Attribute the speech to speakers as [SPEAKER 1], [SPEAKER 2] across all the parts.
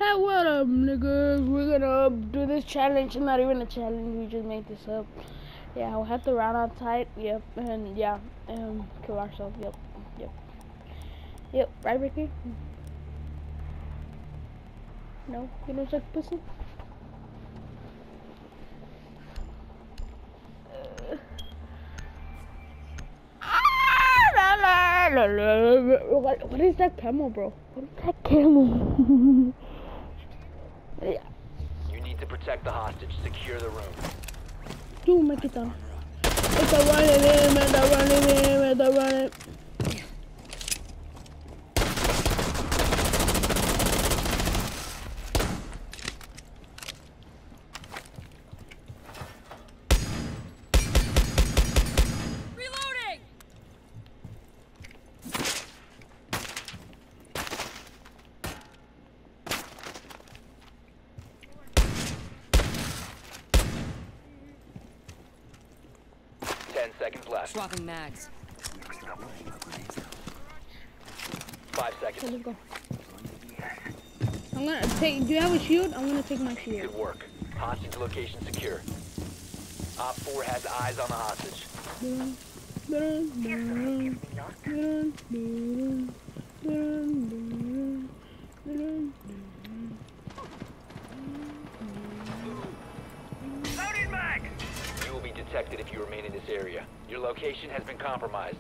[SPEAKER 1] Hey, what up, niggas? We're gonna do this challenge. Not even a challenge, we just made this up. Yeah, we'll have to run out tight. Yep, and yeah, kill ourselves. Yep, right, Ricky? No, you don't suck pussy? What is that camel, bro? What is that camel? Yeah.
[SPEAKER 2] You need to protect the hostage. Secure the room.
[SPEAKER 1] Tú me quitan. Está running, está running.
[SPEAKER 3] Reloading!
[SPEAKER 2] 10 seconds left.
[SPEAKER 3] Swapping mags.
[SPEAKER 2] 5 seconds.
[SPEAKER 1] Let's go. I'm gonna take. Do you have a shield? I'm gonna take my shield.
[SPEAKER 2] Good work. Hostage location secure. Op 4 has eyes on the hostage. You will be detected if you remain in this area. Your location has been compromised.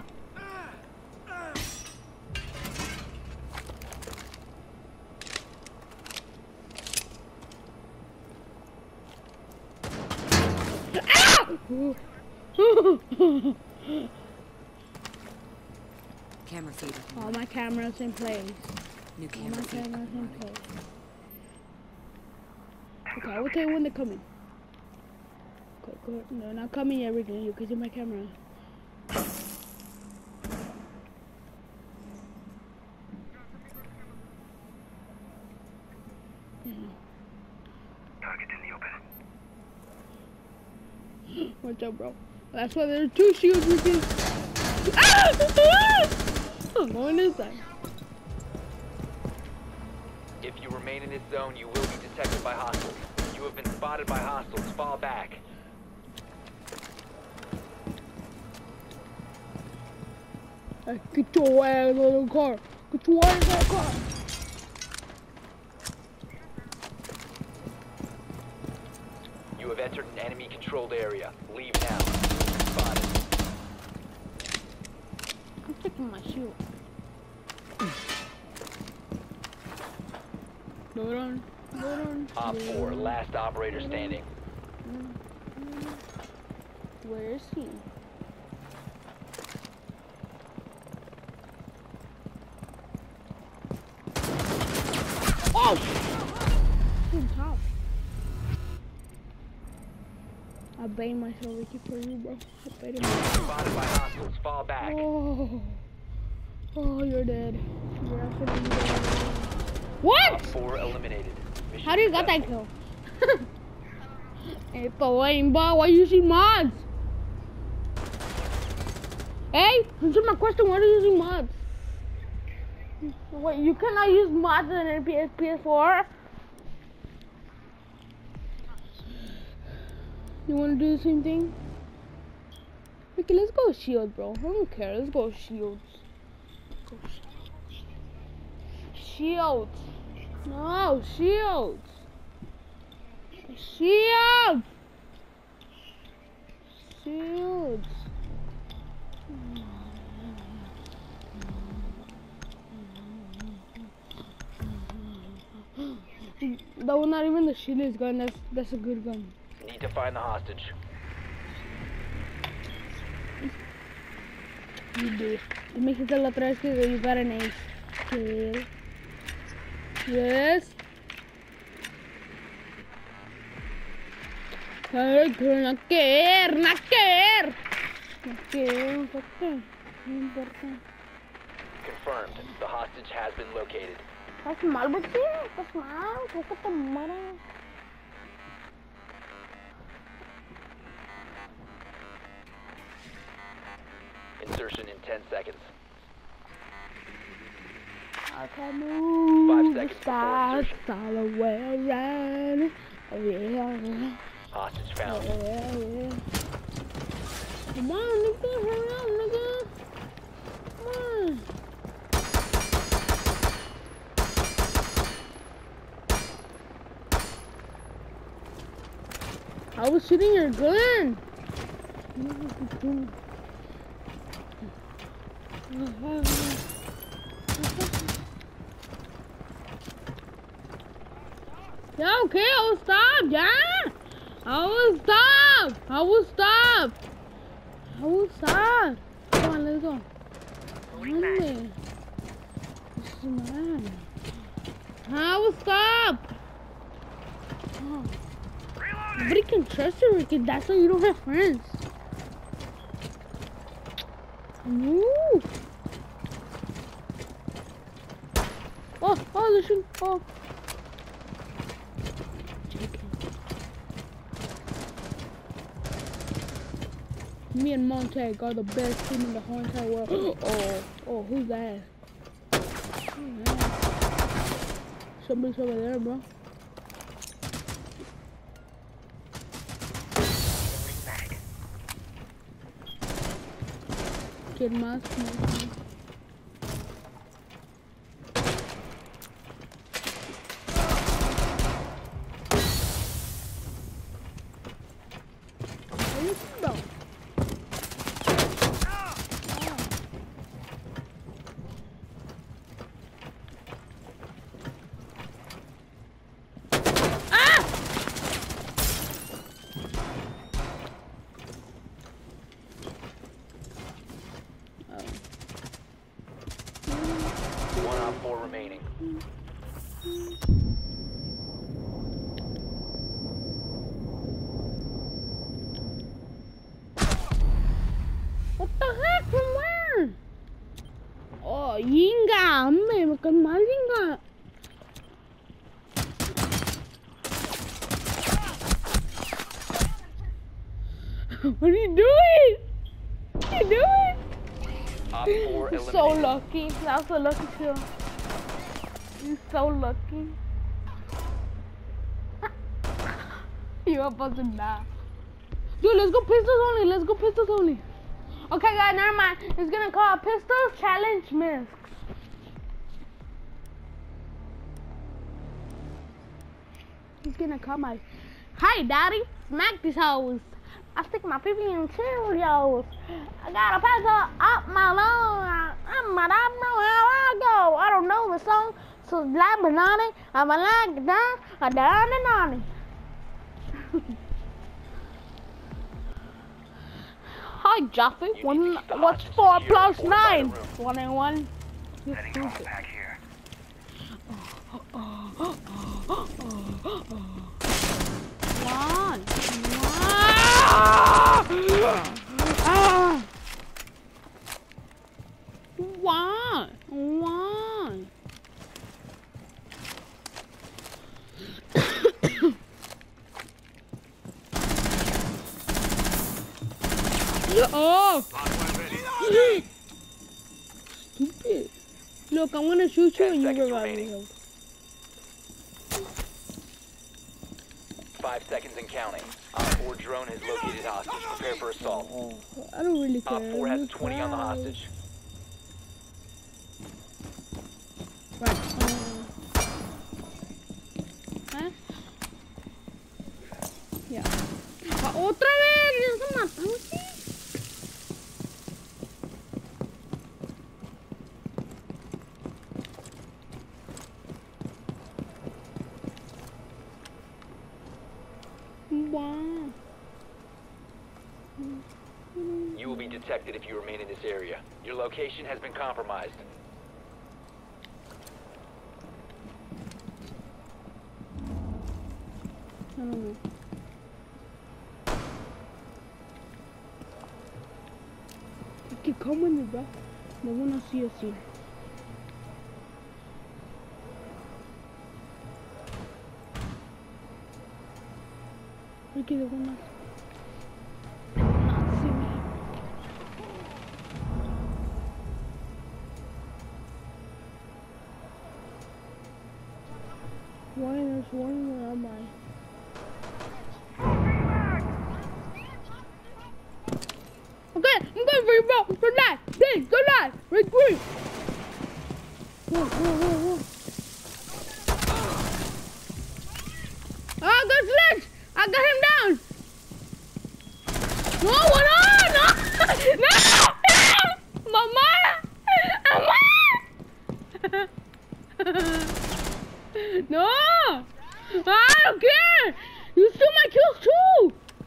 [SPEAKER 3] Camera feeder.
[SPEAKER 1] All my cameras in place.
[SPEAKER 3] New
[SPEAKER 1] All
[SPEAKER 3] camera
[SPEAKER 1] my
[SPEAKER 3] feeder.
[SPEAKER 1] cameras in place. Okay, I will tell you when they're coming. Go. No, not coming yet, Ricky. You can see my camera.
[SPEAKER 2] Target in the open.
[SPEAKER 1] Watch out, bro. That's why there are two shields, Ricky. I'm going this side.
[SPEAKER 2] If you remain in this zone, you will be detected by hostiles. You have been spotted by hostiles. Fall back.
[SPEAKER 1] Hey, get your ass out of the car. Get your ass out of the car.
[SPEAKER 2] You have entered an enemy-controlled area. Leave now. Spotted.
[SPEAKER 1] I'm taking my shield. Hold on.
[SPEAKER 2] Op 4, last operator standing.
[SPEAKER 1] Where is he? Oh! On top. I baited myself, Ricky, for you, bro. I baited myself.
[SPEAKER 2] Spotted by hostiles. Fall back.
[SPEAKER 1] Oh, you're dead. You're absolutely dead. What?
[SPEAKER 2] Op 4 eliminated. Mission
[SPEAKER 1] How do you got that
[SPEAKER 2] successful.
[SPEAKER 1] kill? Hey, but why you using mods? Hey, answer my question. Why are you using mods? Wait, you cannot use mods in PS4. You want to do the same thing? Okay, let's go shield, bro. I don't care. Let's go shields. Shields. No, shields. Shields. Shields. That was not even the shields gun. That's a good gun.
[SPEAKER 2] Need to find the hostage.
[SPEAKER 1] You do. Me dijiste la otra vez que you got an ace. Kill. Yes. Ay, pero no quer. No importa.
[SPEAKER 2] Confirmed. The hostage has been located.
[SPEAKER 1] ¿Estás mal, Betty? ¿Estás mal? Creo que te mueres.
[SPEAKER 2] Insertion in 10 seconds.
[SPEAKER 1] I can move
[SPEAKER 2] 5
[SPEAKER 1] the
[SPEAKER 2] seconds before
[SPEAKER 1] stars
[SPEAKER 2] insertion.
[SPEAKER 1] all the way around. Oh yeah.
[SPEAKER 2] Hostage found.
[SPEAKER 1] Yeah. Come on, nigga, hurry up, nigga. Come on. I was shooting your gun. Yeah, okay, I will stop, yeah. I will stop. I will stop. I will stop. Come on, let's go. Monday. This is mine. I will stop. Oh. Nobody can trust you, Ricky. That's why you don't have friends. Move. Oh, listen. Oh. Me and Montag are the best team in the whole entire world. Oh, who's that? Somebody's over there, bro. Kid mask.
[SPEAKER 2] One op 4 remaining.
[SPEAKER 1] What the heck? From where? Oh, Yinga, me cần mal Yinga. What are you doing? What are you doing?
[SPEAKER 2] Op 4
[SPEAKER 1] You're
[SPEAKER 2] eliminated.
[SPEAKER 1] so lucky. That was a lucky kill. You're so lucky. You're about to die. Dude, let's go pistols only. Let's go pistols only. Okay, guys, never mind. It's gonna call Pistols Challenge Misks. He's gonna call my... Hi, Daddy. Smack these hoes. I stick my pee in Cheerios. I got a pencil up my lung. I don't know how I go. I don't know the song. So like banana, I'm a like down, a down and on. Hi, Jaffe. What's 4 plus 9? 1 and 1. You're stupid.
[SPEAKER 4] Back here.
[SPEAKER 1] One. Oh! Stupid. Look, I'm gonna shoot you and you revive me.
[SPEAKER 2] 5 seconds and counting. Op 4 drone has located hostage. Prepare for assault.
[SPEAKER 1] I don't really care.
[SPEAKER 2] Op 4 has 20 on the hostage.
[SPEAKER 1] Right. ¿Eh? Ya. ¡Otra vez! ¿Ya se mataron? Wow.
[SPEAKER 2] You will be detected if you remain in this area. Your location has been compromised.
[SPEAKER 1] I don't know. You can come with me, bro. They wanna see us here. Ricky, they wanna not see me. There's one, where am I? Okay, I'm going for you, bro. Go live, please, go live. Right, quick. Whoa. Oh, go Sledge. I got him down. No, what on? No, Mama. No, I don't care. You stole my kills too.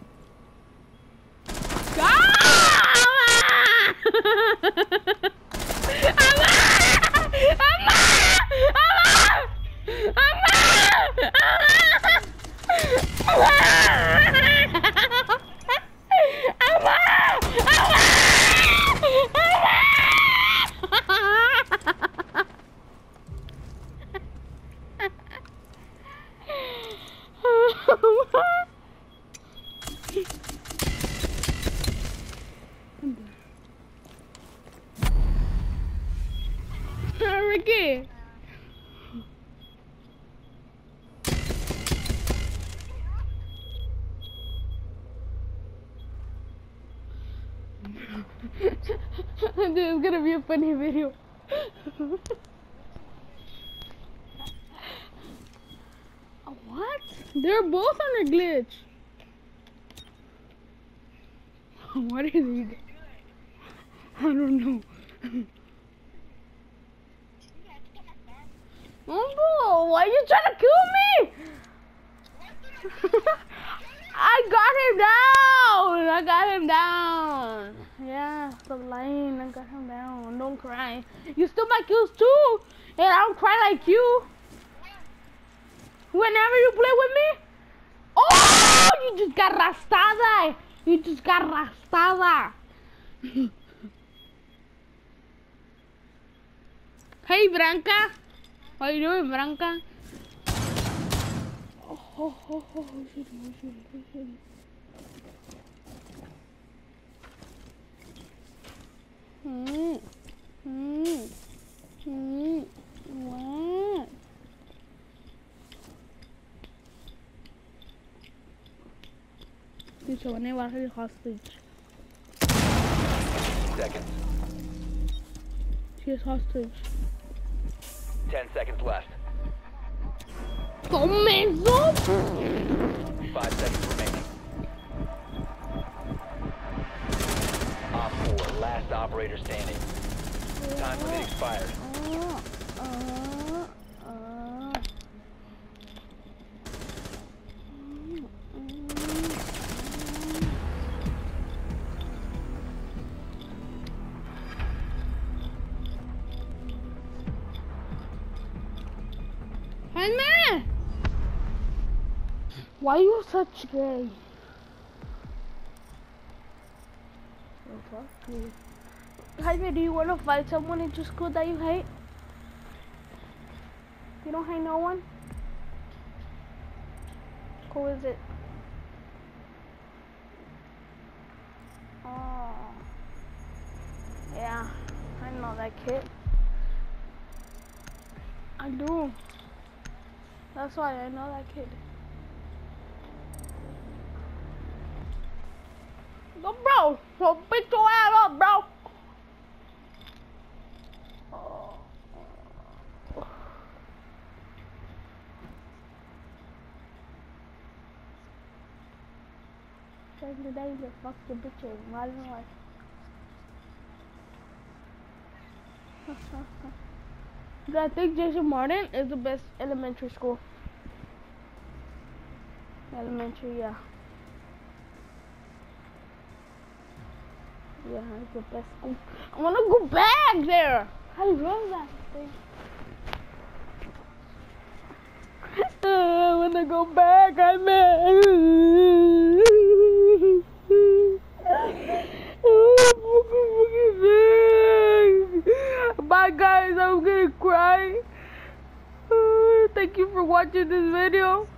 [SPEAKER 1] Ricky. Dude, it's gonna be a funny video. What? They're both on a glitch. What is he? I don't know. Oh, why are you trying to kill me? I got him down. Yeah, stop lying. I got him down. Don't cry. You stole my kills too. And I don't cry like you. Whenever you play with me. Oh, you just got rastada. Hey, Branca. How you doing, Branca? Oh, shoot. What? Dude, so when I was hostage.
[SPEAKER 2] Seconds.
[SPEAKER 1] She is hostage.
[SPEAKER 2] 10 seconds left.
[SPEAKER 1] Comenzó.
[SPEAKER 2] 5 seconds remaining. Op 4, last operator standing. Time limit expired.
[SPEAKER 1] Jaime! Why are you such gay? Oh, fuck you. Jaime, do you want to fight someone in your school that you hate? You don't hate no one? Who is it? Oh. Yeah, I know that kid. I do. That's why I know that kid. Go, bro! So beat your ass up, bro! Change the danger, fuck the bitches, right and right. I think Jason Martin is the best elementary school. Elementary, yeah. Yeah, it's the best school. I wanna go back there! I love that thing. I wanna go back, I mean. Bye guys, I'm gonna cry. Thank you for watching this video.